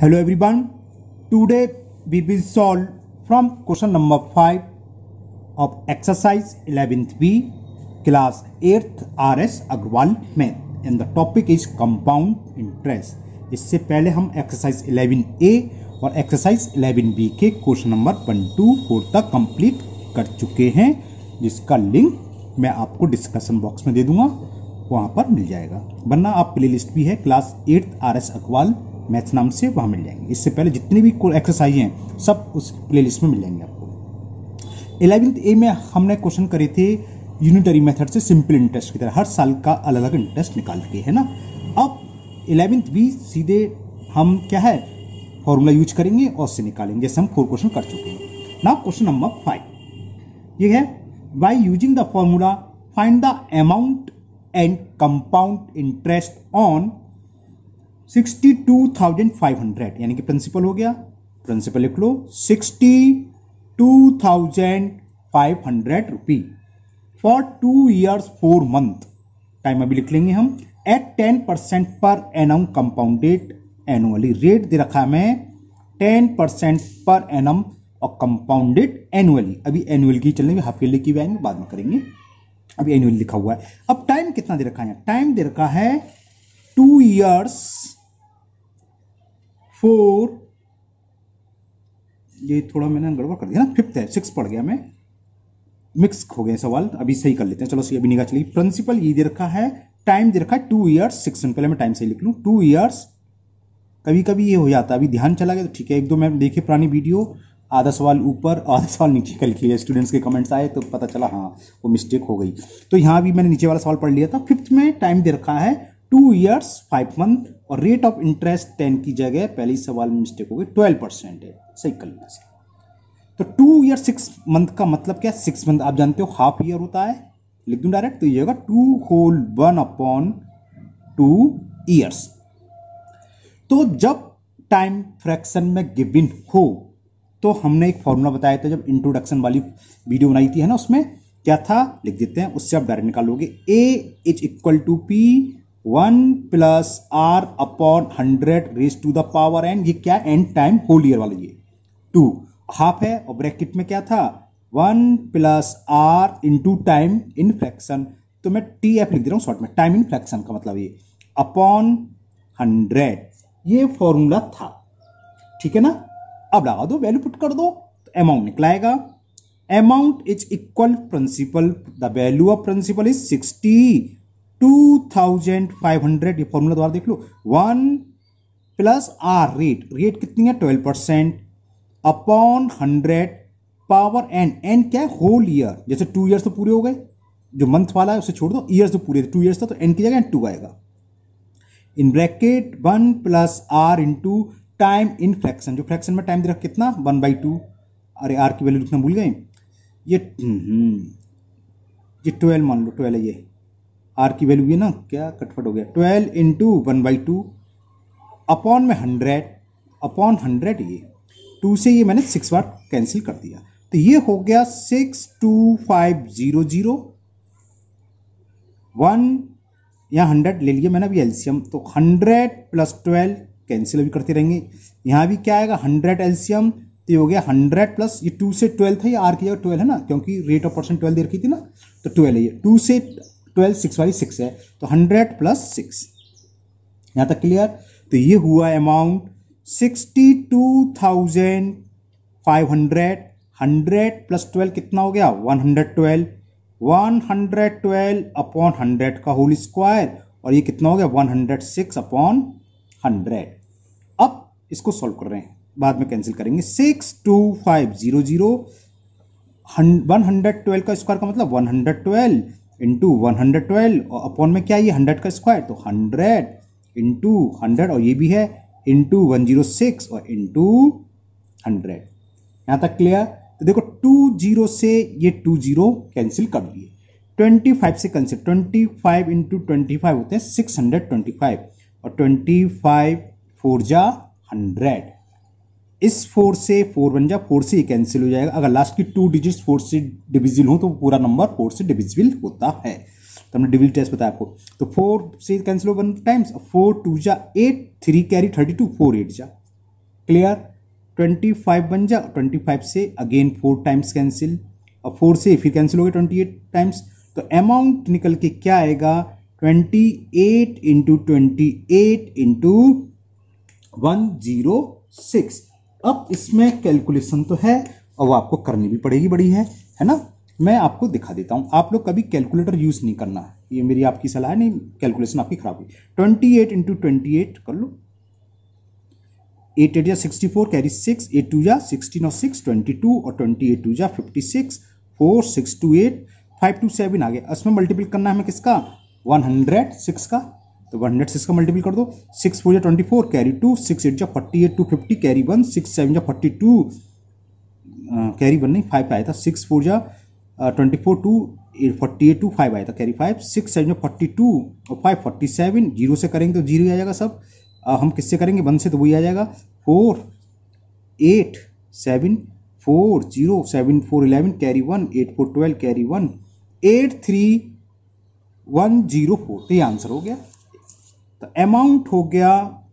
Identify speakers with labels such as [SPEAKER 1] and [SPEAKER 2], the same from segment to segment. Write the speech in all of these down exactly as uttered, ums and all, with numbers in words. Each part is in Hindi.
[SPEAKER 1] Hello everyone. Today we will solve from question number five of exercise eleventh B class eighth R S Agrawal math and the topic is compound interest. इससे पहले हम एक्सरसाइज इलेवन ए और एक्सरसाइज इलेवन बी के question number one two four तक कंप्लीट कर चुके हैं, जिसका लिंक मैं आपको डिस्कशन बॉक्स में दे दूंगा, वहां पर मिल जाएगा। वरना आप प्लेलिस्ट भी है class eighth R S Agarwal maths नाम से, वहां मिल जाएंगे। इससे पहले जितनी भी एक्सरसाइज हैं सब उस प्लेलिस्ट में मिल जाएंगे आपको। इलेवेंथ ए में हमने क्वेश्चन करे थे यूनिटरी मेथड से सिंपल इंटरेस्ट की तरह, हर साल का अलग अलग इंटरेस्ट निकाल के, है ना। अब इलेवेंथ बी सीधे हम क्या है फॉर्मूला यूज करेंगे और उससे निकालेंगे, जैसे हम फोर क्वेश्चन कर चुके हैं। नाउ क्वेश्चन नंबर फाइव ये है, by using the formula find the amount and compound interest on sixty two thousand five hundred, यानी कि प्रिंसिपल हो गया, प्रिंसिपल लिख लो sixty two thousand five hundred rupee for two years four month, time अभी लिख लेंगे हम, एट टेन परसेंट पर एनम कंपाउंडेड एनुअली, रेट दे रखा है मैं टेन परसेंट पर एनम और कंपाउंडेड एनुअली। अभी एनुअल की चलेंगे, हाफ ईयरली की भी आएंगे, बाद में करेंगे, अभी एनुअल लिखा हुआ है। अब टाइम कितना दे रखा है, टाइम दे रखा है टू ईयर्स फोर, ये थोड़ा मैंने गड़बड़ कर दिया ना, फिफ्थ है, सिक्स पढ़ गया मैं, मिक्स हो गया सवाल, अभी सही कर लेते हैं। चलो सही अभी निकाल चलिए। प्रिंसिपल ये दे रखा है, टाइम दे रखा है टू ईयर्स सिक्स, पहले मैं टाइम सही लिख लूं, टू ईयर्स, कभी कभी ये हो जाता है, अभी ध्यान चला गया तो ठीक है, एक दो मैं देखे पुरानी वीडियो, आधा सवाल ऊपर आधा सवाल नीचे कर लिया, स्टूडेंट्स के कमेंट्स आए तो पता चला हाँ वो मिस्टेक हो गई। तो यहाँ भी मैंने नीचे वाला सवाल पढ़ लिया था। फिफ्थ में टाइम दे रखा है टू ईयर्स फाइव मंथ और रेट ऑफ इंटरेस्ट टेन की जगह पहले सवाल में मिस्टेक हो गई, ट्वेल्व परसेंट है, सही कर लेना। तो टू ईयर सिक्स मंथ का मतलब क्या, सिक्स मंथ आप जानते हो हाफ ईयर होता है, लिख दूं डायरेक्ट, तो ये होगा two whole one upon two years. तो जब टाइम फ्रैक्शन में गिवन हो तो हमने एक फॉर्मूला बताया था जब इंट्रोडक्शन वाली वीडियो बनाई थी, है ना, उसमें क्या था लिख देते हैं, उससे आप डायरेक्ट निकालोगे। A is equal to P one plus R upon hundred raise to the power N, ये क्या एन टाइम होल ईयर वाला, ये टू हाफ है और ब्रैकेट में क्या था one plus R into time in fraction, तो मैं टी एफ लिख दे रहा हूं शॉर्ट में, टाइम इन फ्रैक्शन का मतलब ये अपॉन हंड्रेड, ये फॉर्मूला था, ठीक है ना। अब लगा दो, वैल्यू पुट कर दो, तो अमाउंट निकलाएगा। Amount is equal principal, the value of principal is sixty two thousand five hundred, ये फॉर्मूला द्वारा देख लो, one plus R rate, rate कितनी है twelve percent upon hundred power N, N क्या है होल ईयर, जैसे टू ईयर्स तो पूरे हो गए, जो मंथ वाला है उसे छोड़ दो, ईयर्स तो पूरे थे, टू ईयर्स था तो एन की जगह टू आएगा, in bracket one plus R into time in fraction, जो फ्रैक्शन में टाइम दे रखा कितना वन बाई टू, अरे आर की वैल्यू लिखना भूल गए, ये ये ट्वेल्व मान लो, ट्वेल्व है ये, आर की वैल्यू ये ना क्या कटफट हो गया, twelve into one by two upon में हंड्रेड, अपॉन हंड्रेड, ये टू से ये मैंने सिक्स बार कैंसिल कर दिया, तो ये हो गया six two five zero zero one, यहाँ हंड्रेड ले लिया मैंने अभी एलसीएम, तो हंड्रेड प्लस ट्वेल्व कैंसिल अभी करते रहेंगे, यहाँ भी क्या आएगा हंड्रेड एलसीएम, तो ये हो गया हंड्रेड प्लस, ये टू से ट्वेल्व था, ये आर की जगह ट्वेल्व है ना, क्योंकि रेट ऑफ परसेंट ट्वेल्व दे रखी थी ना, तो ट्वेल्व है ये, टू से ट्वेल्व सिक्स वाली सिक्स है, तो हंड्रेड प्लस सिक्स, यहाँ तक क्लियर। तो ये हुआ amount sixty two thousand five hundred, hundred plus twelve कितना हो गया one hundred twelve, one hundred twelve upon hundred का होल स्क्वायर, और ये कितना हो गया one hundred six upon hundred. अब इसको सॉल्व कर रहे हैं, बाद में कैंसिल करेंगे, six two five zero zero, one hundred twelve का स्क्वायर का मतलब one hundred twelve into one hundred twelve और अपॉन में क्या है ये हंड्रेड का स्क्वायर, तो हंड्रेड इंटू हंड्रेड, और ये भी है इंटू वन जीरो सिक्स और इंटू हंड्रेड, यहां तक क्लियर। तो देखो टू जीरो से ये टू जीरो कैंसिल कर दिए, ट्वेंटी फाइव से cancel, twenty five into twenty five होते हैं सिक्स हंड्रेड ट्वेंटी फाइव, और ट्वेंटी फाइव फोर जा हंड्रेड, इस फोर से फोर बन जा, फोर से ये कैंसिल हो जाएगा, अगर लास्ट की टू डिजिट्स फोर से डिविजिबल हो तो पूरा नंबर फोर से डिविजिबल होता है, तो हमने डिविजन टेस्ट बताया आपको। तो फोर से कैंसिल हो वन टाइम्स, फोर टू जा eight, three carry thirty two, four eight जा क्लियर, ट्वेंटी फाइव बन जा, ट्वेंटी फाइव से अगेन फोर टाइम्स कैंसिल और फोर से फिर कैंसिल हो गया ट्वेंटी एट टाइम्स, तो अमाउंट निकल के क्या आएगा twenty eight into twenty eight into one zero six. अब इसमें कैलकुलेशन तो है और वो आपको करनी भी पड़ेगी, बड़ी है है ना। मैं आपको दिखा देता हूं, आप लोग कभी कैलकुलेटर यूज नहीं करना, ये मेरी आपकी सलाह है, नहीं कैलकुलेशन आपकी खराब हुई। Twenty eight into twenty eight कर लो, एट एट जा sixty four carry six, eight two जा सिक्सटीन और सिक्स ट्वेंटी टू और ट्वेंटी एट टू जा fifty six, four six two eight five two seven आ गया। इसमें मल्टीपल करना है हमें किसका, वन हंड्रेड सिक्स का, तो वन हंड्रेड सिक्स का मल्टीपल कर दो, सिक्स फोर जा twenty four carry two, six eight जा forty eight two fifty carry one, six seven जा फोर्टी टू कैरी वन नहीं फाइव आया था, सिक्स फोर जा twenty four two forty eight two five आया था कैरी फाइव, सिक्स सेवन जा फोर्टी टू और फाइव फोर्टी सेवन, जीरो से करेंगे तो जीरो आ जाएगा सब, आ, हम किससे करेंगे वन से तो वही आ जाएगा, four eight seven four zero seven four eleven carry one, eight four twelve carry one, eight three one zero four, तो ये आंसर हो गया। तो अमाउंट हो गया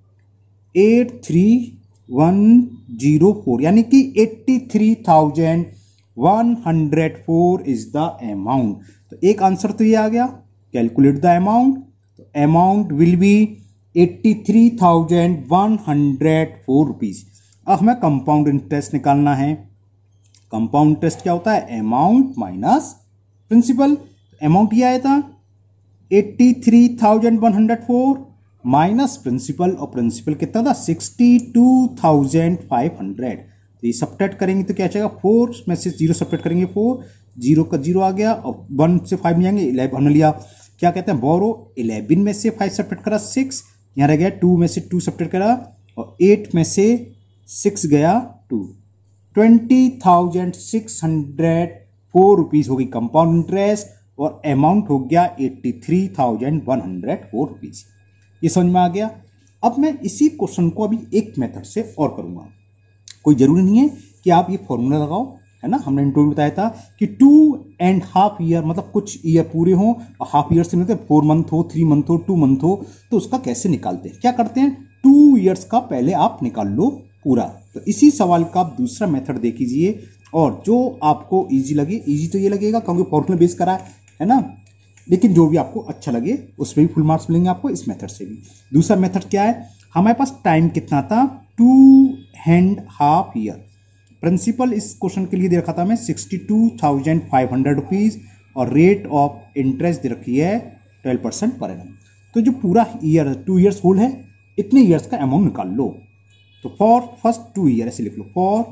[SPEAKER 1] eight three one zero four, यानी कि eighty three thousand one hundred four is the amount. तो एक आंसर तो ये आ गया, कैलकुलेट द अमाउंट, तो amount will be eighty three thousand one hundred four rupees. अब हमें कंपाउंड इंटरेस्ट निकालना है। कंपाउंड इंटरेस्ट क्या होता है, अमाउंट माइनस प्रिंसिपल। अमाउंट ये आया था eighty three thousand one hundred four minus principal, और प्रिंसिपल कितना था sixty two thousand five hundred. तो ये सब्ट्रैक्ट करेंगे तो क्या आएगा, फोर में से जीरो सब्ट्रैक्ट करेंगे, फोर जीरो का जीरो आ गया और वन से फाइव में जाएंगे इलेवन, हमने लिया क्या कहते हैं बोरो, इलेवन में से फाइव सब्ट्रैक्ट करा सिक्स, यहाँ रह गया टू में से टू सब्ट्रैक्ट करा और एट में से सिक्स गया two, twenty thousand six hundred four rupees हो गई कंपाउंड इंटरेस्ट, और अमाउंट हो गया eighty three thousand one hundred four rupees. ये समझ में आ गया। अब मैं इसी क्वेश्चन को अभी एक मेथड से और करूंगा, कोई जरूरी नहीं है कि आप ये फॉर्मूला लगाओ, है ना। हमने इंटरव्यू में बताया था कि टू एंड हाफ ईयर, मतलब कुछ ईयर पूरे हो और हाफ ईयर से मतलब फोर मंथ हो, थ्री मंथ हो, टू मंथ हो, तो उसका कैसे निकालते हैं, क्या करते हैं, टू ईयर्स का पहले आप निकाल लो पूरा। तो इसी सवाल का आप दूसरा मेथड देख लीजिए, और जो आपको इजी लगे, इजी तो ये लगेगा क्योंकि फॉर्मूला बेस करा है, है ना, लेकिन जो भी आपको अच्छा लगे उसमें भी फुल मार्क्स मिलेंगे आपको इस मेथड से भी। दूसरा मेथड क्या है, हमारे पास टाइम कितना था, two and half year. Principal इस क्वेश्चन के लिए दे रखा था हमें sixty two thousand five hundred rupees और रेट ऑफ इंटरेस्ट दे रखी है ट्वेल्व परसेंट पर एनम। तो जो पूरा ईयर टू ईयर्स होल है, इतने ईयर्स का अमाउंट निकाल लो। तो फॉर फर्स्ट टू ईयर ऐसे लिख लो, for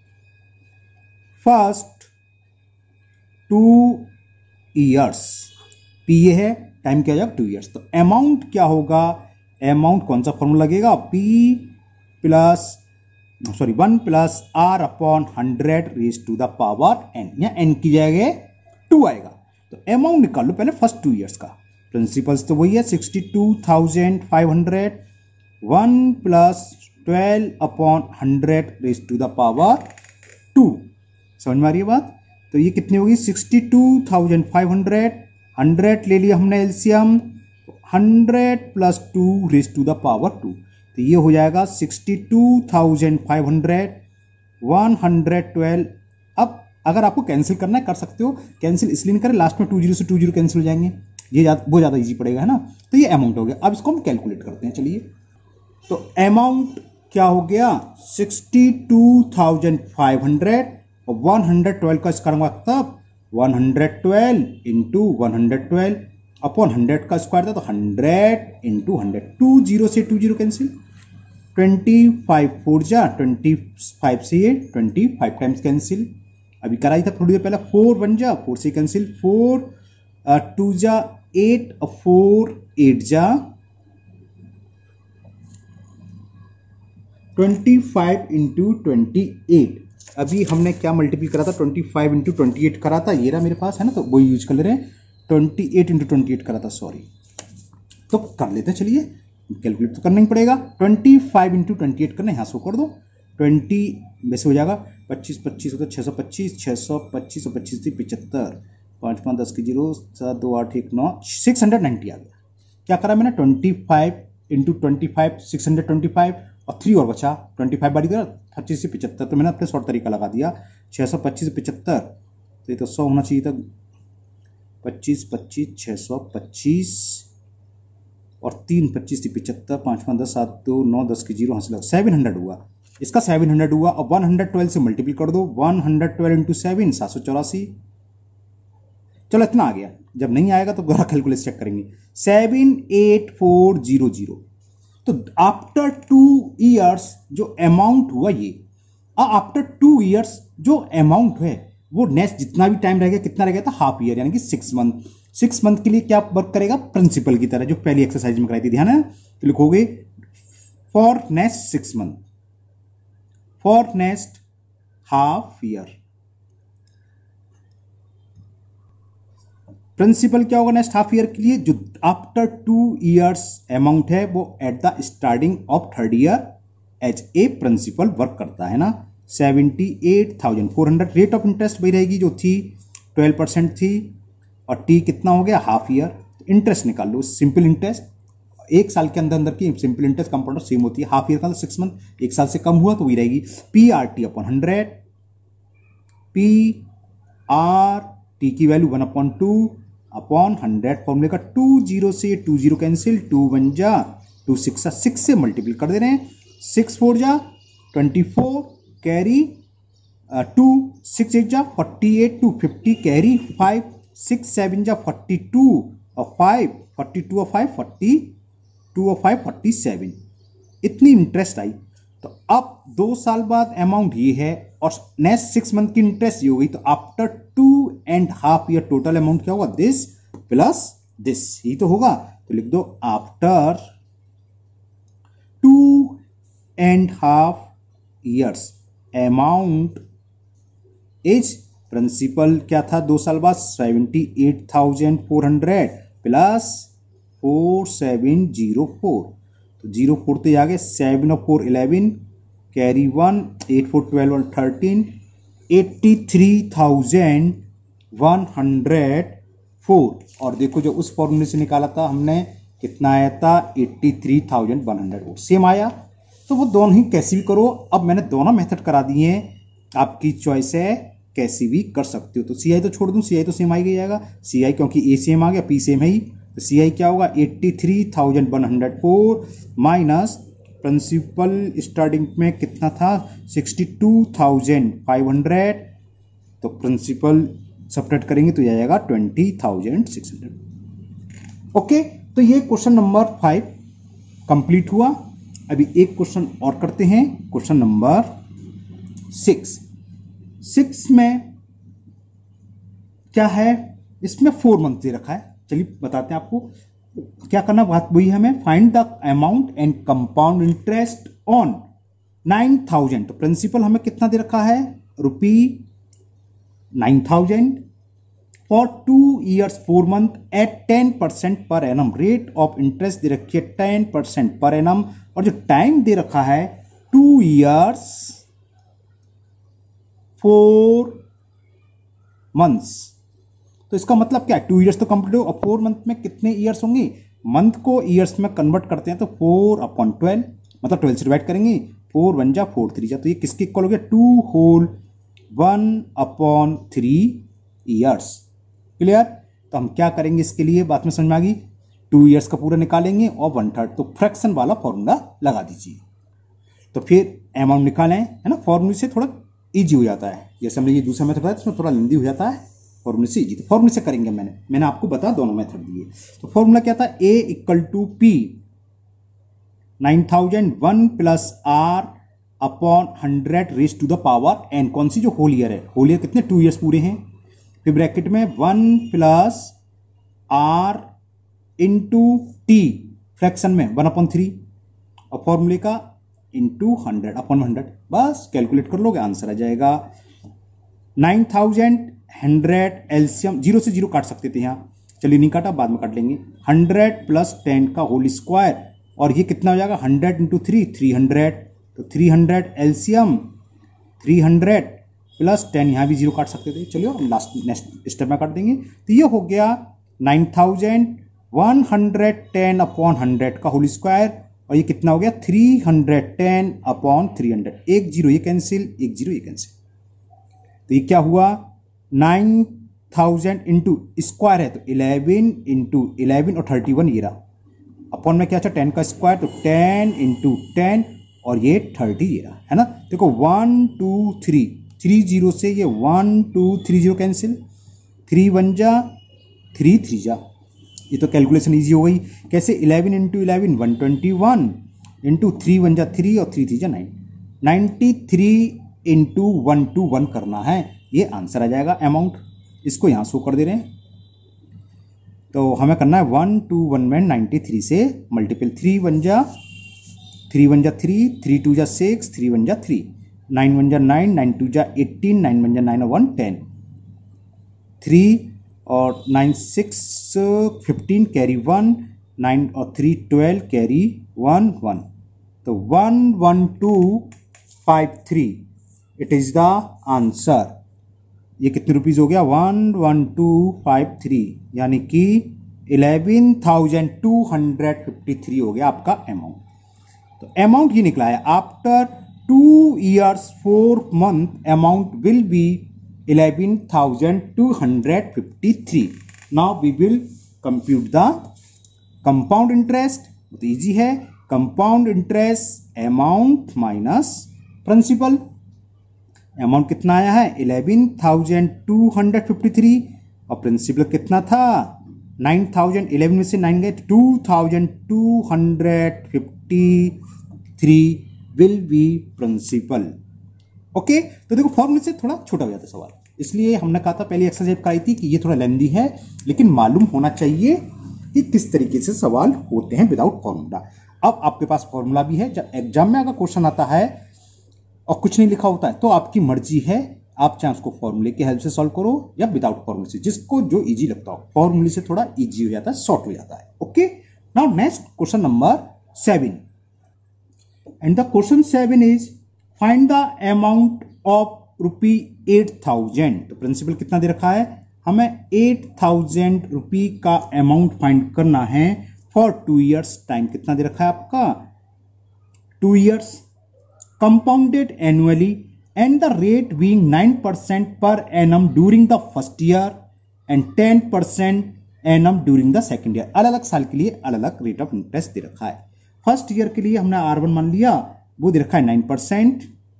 [SPEAKER 1] first two years, P ये है, टाइम क्या जाएगा टू ईयर्स। तो अमाउंट क्या होगा, अमाउंट कौन सा फॉर्मूला लगेगा, P plus sorry one plus R upon hundred raise to the power N, या एन की जगह टू आएगा। तो अमाउंट निकाल लो पहले फर्स्ट टू ईयर्स का। प्रिंसिपल्स तो वही है sixty two thousand five hundred, one plus twelve upon hundred raise to the power two. समझ में आ रही है बात। तो ये कितनी होगी, sixty two thousand five hundred, hundred ले लिया हमने LCM, hundred plus two raise to the power two, तो ये हो जाएगा sixty two thousand five hundred, one hundred twelve. अब अगर आपको कैंसिल करना है कर सकते हो, कैंसिल इसलिए नहीं करें, लास्ट में टू जीरो से टू जीरो कैंसिल हो जाएंगे, ये ज्यादा वो ज़्यादा इजी पड़ेगा, है ना। तो ये अमाउंट हो गया। अब इसको हम कैलकुलेट करते हैं, चलिए। तो अमाउंट क्या हो गया, sixty two thousand five hundred और वन हंड्रेड ट्वेल्व का स्क्वायर होगा, तब one hundred twelve into one hundred twelve upon hundred का स्क्वायर था तो hundred into hundred, two zero से two zero cancel, twenty five four जा ट्वेंटी फाइव से ये ट्वेंटी फाइव टाइम्स कैंसिल, अभी कराई था थोड़ी देर पहले, फोर वन जा फोर से कैंसिल, फोर टू जा एट, फोर एट जा twenty five into twenty eight. अभी हमने क्या मल्टीपल करा था, twenty five into twenty eight करा था, ये रहा मेरे पास, है ना, तो वही यूज कर ले रहे हैं। Twenty eight into twenty eight करा था, सॉरी, तो कर लेते हैं, चलिए कैलकुलेट तो करना ही पड़ेगा। Twenty five into twenty eight करना, यहाँ से कर दो, ट्वेंटी वैसे हो जाएगा, पच्चीस पच्चीस होता है छः सौ पच्चीस, छः सौ पच्चीस और पच्चीस थी पिचहत्तर, पाँच पाँच दस की जीरो, सात दो आठ एक नौ, सिक्स हंड्रेड नाइन्टी आ गया। क्या करा मैंने, twenty five into twenty five six hundred twenty five और थ्री और बचा, ट्वेंटी फाइव बारी कर पच्चीस से पिचहत्तर, तो मैंने अपने शॉर्ट तरीका लगा दिया, छः सौ पच्चीस से पिचहत्तर तो ये तो सौ होना चाहिए था, पच्चीस पच्चीस छः सौ पच्चीस और तीन पच्चीस से पिचहत्तर, पाँच पाँच दस, सात दो नौ, दस की जीरो हासिल, सेवन हंड्रेड हुआ, इसका सेवन हंड्रेड हुआ। और वन हंड्रेड ट्वेल्व से मल्टीप्लाई कर दो, one hundred twelve into seven सात सौ चौरासी। चलो इतना आ गया, जब नहीं आएगा तो दोबारा कैलकुलेट चेक करेंगे। Seven eight four zero zero, तो आफ्टर टू ईयर्स जो अमाउंट हुआ ये, आफ्टर टू ईयर्स जो अमाउंट है वो नेक्स्ट जितना भी टाइम रहेगा कितना रहेगा था, हाफ ईयर यानी कि सिक्स मंथ। सिक्स मंथ के लिए क्या वर्क करेगा, प्रिंसिपल की तरह जो पहली एक्सरसाइज में कराई थी, ध्यान है। तो लिखोगे for next six month, for next half year. Principal क्या होगा नेक्स्ट हाफ ईयर के लिए, जो आफ्टर टू ईयर्स अमाउंट है वो at the starting of third year as a principal work करता है ना। Seventy eight thousand four hundred rate of interest वही रहेगी जो थी, ट्वेल्व परसेंट थी, और टी कितना हो गया, हाफ ईयर। इंटरेस्ट निकाल लो, सिंपल इंटरेस्ट एक साल के अंदर अंदर की सिंपल इंटरेस्ट कंपाउंड सेम होती है, हाफ ईयर का तो सिक्स मंथ, एक साल से कम हुआ तो वही रहेगी, P R T upon hundred, P R T की value one upon two upon hundred, फॉर्मूले का टू जीरो से two zero cancel, two one जा टू सिक्स, सिक्स से मल्टीप्लाई कर दे रहे हैं, सिक्स फोर जा twenty four carry two, six eight जा forty eight, two fifty carry five, six seven जा फोर्टी टू और फाइव, फोर्टी टू और फाइव फोर्टी टू और फाइव फोर्टी सेवन, इतनी इंटरेस्ट आई। तो अब दो साल बाद अमाउंट ये है और नेक्स्ट सिक्स मंथ की इंटरेस्ट ये हो गई, तो after two and half year total amount क्या होगा, दिस प्लस दिस ही तो होगा। तो लिख दो after two and half years amount is, principal क्या था दो साल बाद, seventy eight thousand four hundred plus four seven zero four, तो जीरो फोर तो आ गए, सेवन और four eleven, carry one, eight four twelve और thirteen, eighty three thousand one hundred four. और देखो जो उस फॉर्मूले से निकाला था हमने कितना आया था, eighty three thousand one hundred four, same आया। तो वो दोनों ही कैसे भी करो, अब मैंने दोनों मेथड करा दिए हैं, आपकी चॉइस है, कैसे भी कर सकते हो। तो सी आई तो छोड़ दूं, सी आई तो सेम आ ही जाएगा, सी आई क्योंकि ए सेम आ गया, पी सेम है ही, तो सी आई क्या होगा, eighty three thousand one hundred four minus principal starting में कितना था, sixty two thousand five hundred, तो प्रिंसिपल सब्ट्रैक्ट करेंगे तो यह आएगा twenty thousand six hundred. Okay, तो ये क्वेश्चन नंबर फाइव कंप्लीट हुआ। अभी एक क्वेश्चन और करते हैं, क्वेश्चन नंबर सिक्स। सिक्स में क्या है, इसमें फोर मंथ दे रखा है, चलिए बताते हैं आपको क्या करना। बात वही है, हमें find the amount and compound interest on nine thousand. तो प्रिंसिपल हमें कितना दे रखा है, rupee nine thousand for two years four month at ten percent पर एनम, रेट ऑफ इंटरेस्ट दे रखी है टेन परसेंट पर एनम, और जो टाइम दे रखा है टू ईयर्स फोर मंथ्स। तो इसका मतलब क्या है, टू ईयर्स तो कंप्लीट हो, और फोर मंथ में कितने ईयर्स होंगे, मंथ को ईयर्स में कन्वर्ट करते हैं तो फोर अपॉन ट्वेल्व, मतलब ट्वेल्व से डिवाइड करेंगे, फोर वन जा फोर थ्री जा, तो ये किसके इक्वल हो गया, two whole one upon three years. Clear. तो हम क्या करेंगे इसके लिए, बात में समझ में आ गई, टू ईयर्स का पूरा निकालेंगे और वन थर्ड, तो फ्रैक्शन वाला फॉर्मूला लगा दीजिए। तो फिर अमाउंट निकालें, है ना, फॉर्मूले से थोड़ा इजी हो जाता है, जैसे हमने ये दूसरा मेथड बताया इसमें थोड़ा लेंदी हो जाता है, फॉर्मूले से इजी। तो फॉर्मूले से करेंगे, मैंने मैंने आपको बता दोनों मेथड दिए। तो फॉर्मूला क्या था, A equal to P nine thousand one plus R upon hundred raise to the power N, कौन सी जो होल ईयर है, होल ईयर कितने, टू ईयर्स पूरे हैं, फिर ब्रैकेट में one plus R into T fraction में वन अपॉन थ्री, और फॉर्मूले का इंटू हंड्रेड अपॉन हंड्रेड, बस कैलकुलेट कर लोगे आंसर आ जाएगा। Nine thousand hundred LCM, zero से जीरो काट सकते थे यहाँ, चलिए नहीं काटा, बाद में काट लेंगे, हंड्रेड प्लस टेन का होल स्क्वायर, और ये कितना हो जाएगा, hundred into three three hundred, तो three hundred LCM three hundred plus ten, यहाँ भी जीरो काट सकते थे, चलिए हम लास्ट नेक्स्ट स्टेप में काट देंगे। तो ये हो गया nine thousand one hundred ten upon hundred का होल स्क्वायर और ये कितना हो गया three hundred ten upon three hundred, एक जीरो ये कैंसिल, एक जीरो ये कैंसिल, तो ये क्या हुआ नाइन थाउजेंड इंटू स्क्वायर है तो इलेवन इंटू इलेवन और थर्टी वन ये रहा, अपॉन में क्या था टेन का स्क्वायर तो टेन इंटू टेन और ये थर्टी ये रहा है ना। देखो one two three, three zero से ये one two three zero cancel, three one जा थ्री थ्री जा, ये तो कैलकुलेशन इजी हो गई। कैसे eleven into eleven one twenty one into three one जा थ्री और थ्री थ्री जा nine, ninety three into one two one करना है, ये आंसर आ जाएगा अमाउंट। इसको यहाँ शो कर दे रहे हैं तो हमें करना है वन टू वन में नाइन्टी थ्री से मल्टीपल, थ्री वन जा थ्री वन जा थ्री, थ्री टू जा सिक्स, थ्री वन जा थ्री, नाइन वन जा नाइन, नाइन टू जा एटीन, नाइन वन जा नाइन और वन टेन, थ्री और nine six fifteen carry one, nine और three twelve carry one one, तो one one two five three it is the answer. ये कितने रुपीज हो गया one one two five three, यानी कि eleven thousand two hundred fifty three हो गया आपका अमाउंट। तो अमाउंट ये निकला है after two years four month amount will be eleven thousand two hundred fifty three. Now we will compute the compound interest, तो इजी है, compound interest amount minus principal. Amount कितना आया है eleven thousand two hundred fifty three और प्रिंसिपल कितना था नाइन थाउजेंड, इलेवन में से नाइन गए two thousand two hundred fifty three will be principal. Okay, तो देखो फॉर्मूले से थोड़ा छोटा हो जाता है सवाल, इसलिए हमने कहा था पहली एक्सरसाइज कराई थी कि ये थोड़ा लेंदी है, लेकिन मालूम होना चाहिए कि किस तरीके से सवाल होते हैं विदाउट फॉर्मूला। अब आपके पास फॉर्मूला भी है, जब एग्जाम में अगर क्वेश्चन आता है और कुछ नहीं लिखा होता है तो आपकी मर्जी है, आप चाहे उसको फॉर्मूले की हेल्प से सॉल्व करो या विदाउट फॉर्मूले से, जिसको जो इजी लगता हो। फॉर्मूले से थोड़ा इजी हो जाता है, शॉर्ट हो जाता है। Okay, now next question number seven, and the question seven is find the amount of rupee eight thousand. तो प्रिंसिपल कितना दे रखा है, हमें एट थाउजेंड रुपी का अमाउंट फाइंड करना है फॉर टू ईयर्स। टाइम कितना दे रखा है आपका two years, compounded annually and the rate being nine percent per annum during the first year and ten percent annum during the second year। अलग अलग साल के लिए अलग अलग रेट ऑफ इंटरेस्ट दे रखा है। फर्स्ट ईयर के लिए हमने आर वन मान लिया, वो दे रखा है नाइन परसेंट,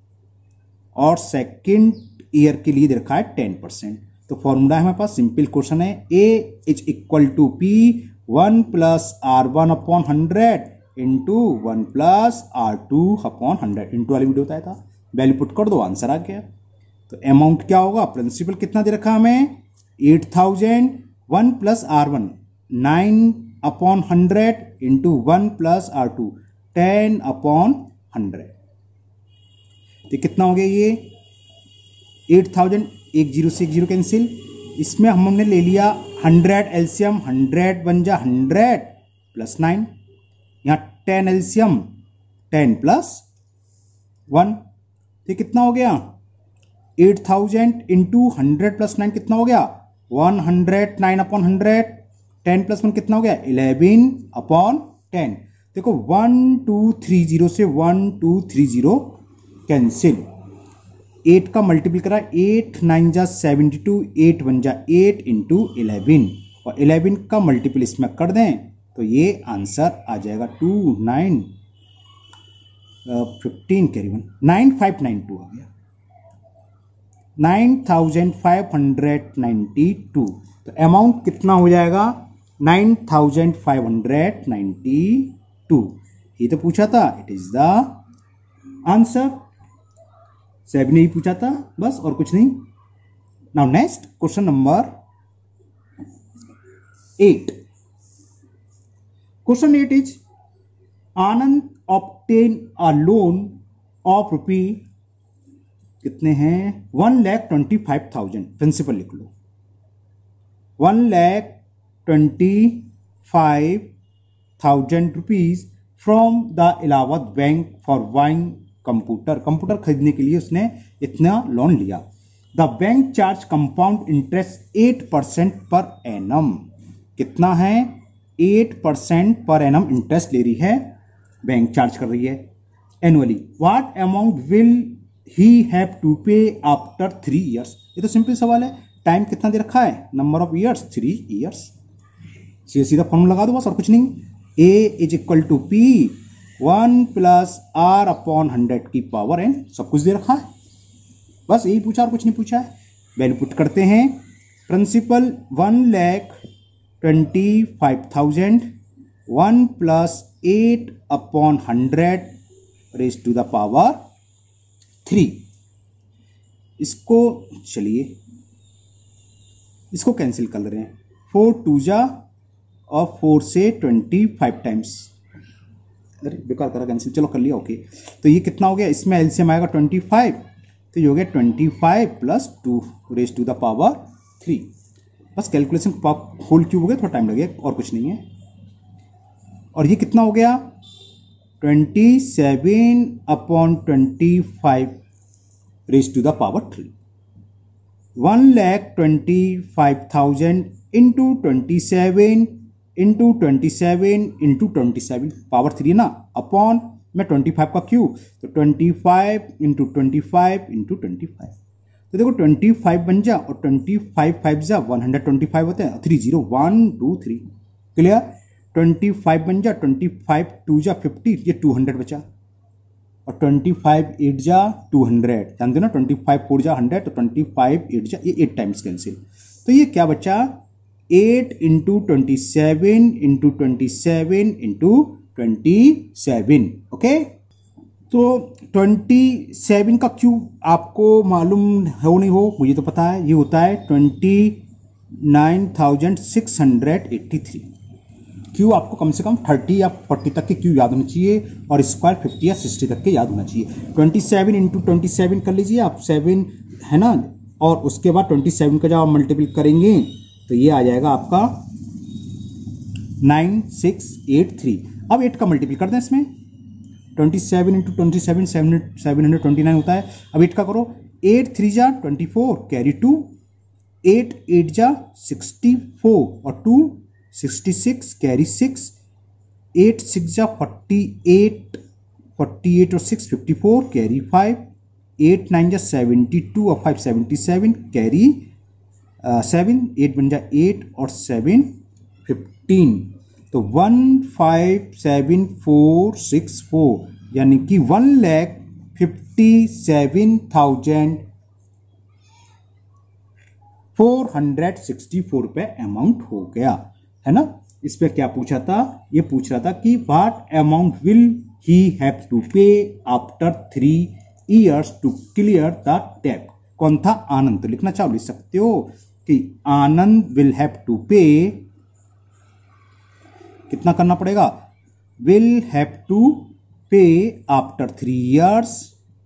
[SPEAKER 1] और सेकेंड ईयर के लिए दे रखा है टेन परसेंट। तो फॉर्मूला हमारे पास सिंपल क्वेश्चन है, A is equal to P one plus R one upon hundred into one plus R two upon hundred, into वाली वीडियो बताया था, वैल्यू पुट कर दो आंसर आ गया। तो अमाउंट क्या होगा, प्रिंसिपल कितना दे रखा हमें eight thousand, one plus R one nine upon hundred into one plus R two ten upon hundred, तो कितना हो गया ये एट थाउजेंड, एक जीरो से एक जीरो कैंसिल, इसमें हमने ले लिया हंड्रेड एलसीएम, हंड्रेड बन जा हंड्रेड प्लस नाइन, यहाँ ten LCM ten plus one, तो कितना हो गया eight thousand into hundred plus nine कितना हो गया one hundred, nine upon hundred, ten plus one कितना हो गया इलेवन अपॉन टेन। देखो वन टू थ्री जीरो से one two three zero cancel, eight का मल्टीपल करा एट नाइन जा सेवेंटी टू, एट वन जा एट इंटू इलेवन, और इलेवन का मल्टीपल इसमें कर दें तो ये आंसर आ जाएगा two nine fifteen carry one nine five nine two आ गया, nine thousand five hundred ninety two. तो अमाउंट कितना हो जाएगा nine thousand five hundred ninety two, ये तो पूछा था, it is the answer. Seven ही पूछा था बस और कुछ नहीं। Now next question number eight, question eight is Anand obtain a loan of rupee कितने हैं one lakh twenty five thousand, principal लिख लो one lakh twenty five thousand rupees from the Allahabad bank for buying computer. Computer खरीदने के लिए उसने इतना लोन लिया। The bank charge compound interest eight percent पर एनम, कितना है एट परसेंट पर एनम इंटरेस्ट ले रही है। बैंक चार्ज कर रही है annually. What amount will he have to pay after three years. ये तो सिंपल सवाल है, टाइम कितना दे रखा है, number of years, three years. सीधा सीधा फॉर्मूला लगा दो बस, और कुछ नहीं। A is equal to P one plus R upon hundred की पावर एन, सब कुछ दे रखा है, बस यही पूछा और कुछ नहीं पूछा है। वैल्यू पुट करते हैं। Principal one lakh twenty five thousand, one plus eight upon hundred raise to the power three. इसको चलिए इसको कैंसिल कर रहे हैं, फोर टू जा और फोर से ट्वेंटी फाइव टाइम्स, अरे बेकार करा कैंसिल, चलो कर लिया ओके। तो ये कितना हो गया, इसमें एलसीएम आएगा ट्वेंटी फाइव, तो ये हो गया twenty five plus two raise to the power three. बस कैलकुलेशन होल क्यूब हो गया, थोड़ा टाइम लगेगा और कुछ नहीं है। और ये कितना हो गया, twenty seven upon twenty five raise to the power three. One lakh twenty five thousand into twenty seven into twenty seven into twenty seven, power three ना, अपॉन में ट्वेंटी फाइव का क्यूब, तो twenty five into twenty five into twenty five. तो देखो ट्वेंटी फाइव बन जा और ट्वेंटी फाइव फाइव जा वन हंड्रेड ट्वेंटी फाइव होते हैं, three zero one two three, clear. Twenty five बन जा, ट्वेंटी फाइव टू जा फिफ्टी, ये टू हंड्रेड बचा, और ट्वेंटी फाइव एट जा टू हंड्रेड, ध्यान देना, ट्वेंटी फाइव फोर जा हंड्रेड, तो ट्वेंटी फाइव एट जा, ये एट टाइम्स कैंसिल। तो ये क्या बचा, eight into twenty seven into twenty seven into twenty seven, okay. तो ट्वेंटी सेवन का क्यूब आपको मालूम हो नहीं हो, मुझे तो पता है, ये होता है twenty nine thousand six hundred eighty three. क्यू आपको कम से कम थर्टी या फोर्टी तक के क्यू याद होना चाहिए, और स्क्वायर फिफ्टी या सिक्सटी तक के याद होना चाहिए। Twenty seven into twenty seven कर लीजिए आप, सेवन है ना, और उसके बाद ट्वेंटी सेवन का जब आप मल्टीपल करेंगे तो ये आ जाएगा आपका नाइन सिक्स एट थ्री। अब एट का मल्टीपल कर दें इसमें, twenty seven into twenty seven seven seven hundred twenty nine होता है। अब एट का करो, एट थ्री जा twenty four, carry two, eight eight जा सिक्सटी फोर और two sixty six, carry six, eight six जा फोर्टी एट, फोर्टी एट और six fifty four, carry five, eight nine जा सेवेंटी टू और five seventy seven, carry seven, eight one जा एट और सेवन फिफ्टीन, तो one five seven four six four, यानी कि one lakh fifty seven thousand four hundred sixty four रुपए अमाउंट हो गया, है ना। इस पे क्या पूछा था, ये पूछ रहा था कि what amount will he have to pay after three years to clear the debt. कौन था, आनंद, तो लिखना चाहो लिख सकते हो कि आनंद विल हैव टू पे, कितना करना पड़ेगा, will have to pay after three years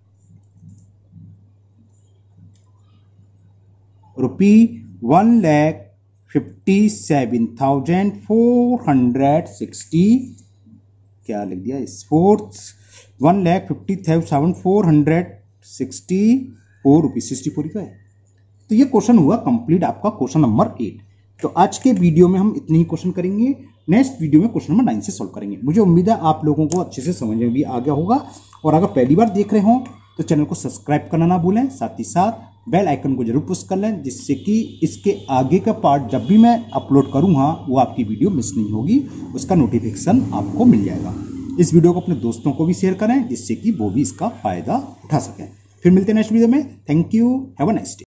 [SPEAKER 1] rupee one lakh fifty seven thousand four hundred sixty, क्या लिख दिया इस, fourth one lakh fifty thousand four hundred sixty four rupees sixty four का है। तो ये क्वेश्चन हुआ कंप्लीट आपका क्वेश्चन नंबर एट। तो आज के वीडियो में हम इतने ही क्वेश्चन करेंगे, नेक्स्ट वीडियो में क्वेश्चन नंबर नाइन से सॉल्व करेंगे। मुझे उम्मीद है आप लोगों को अच्छे से समझ में भी आ गया होगा, और अगर पहली बार देख रहे हो तो चैनल को सब्सक्राइब करना ना भूलें, साथ ही साथ बेल आइकन को जरूर प्रेस कर लें, जिससे कि इसके आगे का पार्ट जब भी मैं अपलोड करूँगा वो आपकी वीडियो मिस नहीं होगी, उसका नोटिफिकेशन आपको मिल जाएगा। इस वीडियो को अपने दोस्तों को भी शेयर करें, जिससे कि वो भी इसका फायदा उठा सकें। फिर मिलते हैं नेक्स्ट वीडियो में। Thank you, have a nice day.